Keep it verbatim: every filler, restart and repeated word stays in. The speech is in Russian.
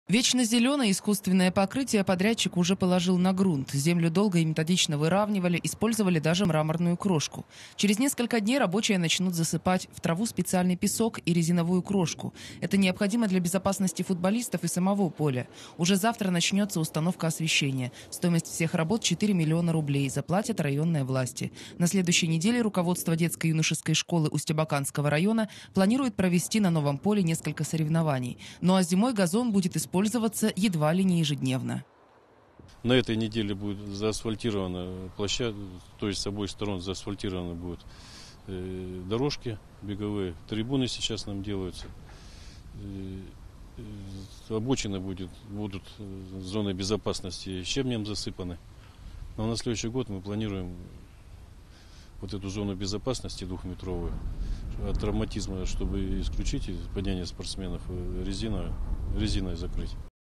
Вечно зеленое искусственное покрытие подрядчик уже положил на грунт. Землю долго и методично выравнивали, использовали даже мраморную крошку. Через несколько дней рабочие начнут засыпать в траву специальный песок и резиновую крошку. Это необходимо для безопасности футболистов и самого поля. Уже завтра начнется установка освещения. Стоимость всех работ четыре миллиона рублей. Заплатят районные власти. На следующей неделе руководство детско-юношеской школы Усть-Абаканского района планирует провести на новом поле несколько соревнований. Ну а зимой газон будет использоваться пользоваться едва ли не ежедневно. На этой неделе будет заасфальтирована площадка, то есть с обоих сторон заасфальтированы будут э, дорожки беговые, трибуны сейчас нам делаются. Э, э, обочины будет, будут зоны безопасности щебнем засыпаны. Но на следующий год мы планируем вот эту зону безопасности двухметровую от травматизма, чтобы исключить падение спортсменов, резиной, резиной закрыть.